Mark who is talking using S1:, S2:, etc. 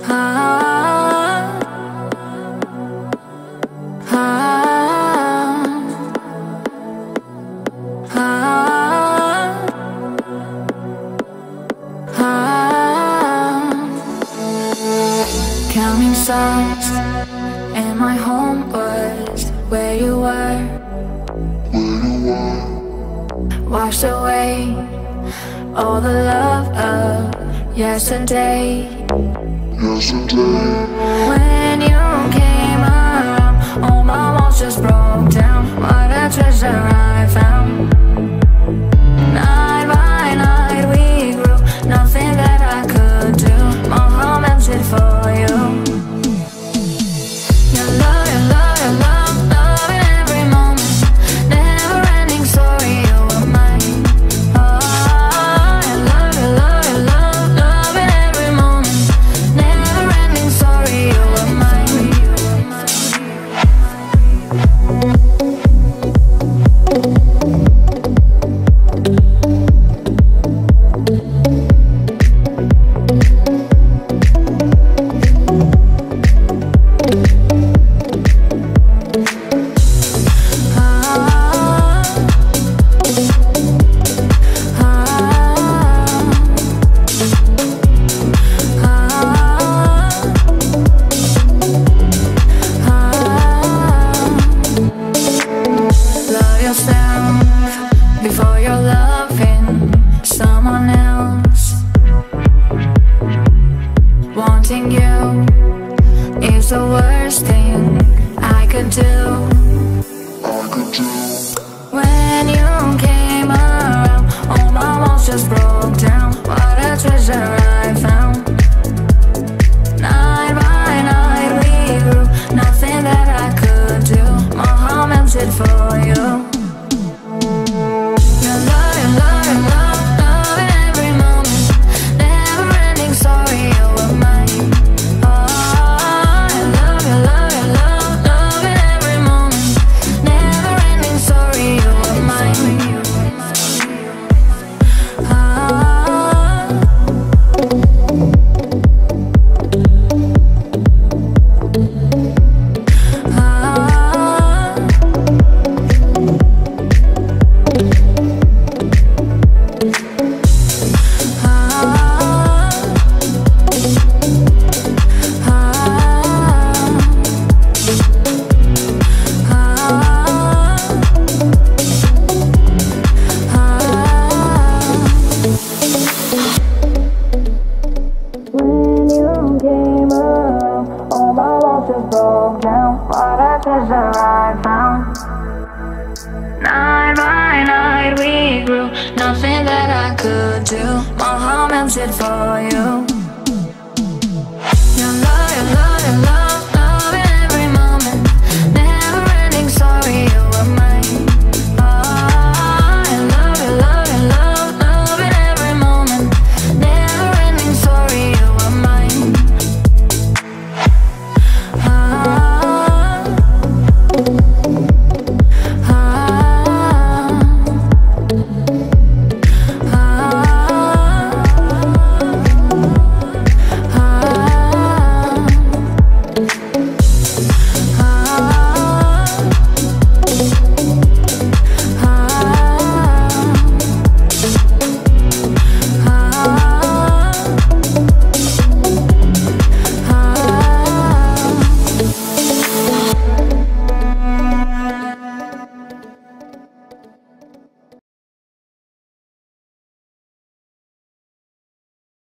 S1: Ah, ah, ah, ah. Counting stars, and my home was where you were. Washed away all the love of yesterday. When you came around, all my walls just broke down. What a treasure I found. Night by night we grew, nothing that I could do. My heart melted for you. Your love, your love, your love, love in every moment. Never ending story, you were mine. Oh, your love, your love, your love, love in every moment. Never ending story, you were mine. Before you're loving someone else. Wanting you is the worst thing I could do. When you came around, all my walls just broke down. What a treasure I found. Night by night we grew, nothing that I could do. My heart melted for you. Broke down, what a treasure I found. Night by night we grew, nothing that I could do. My heart melted for you.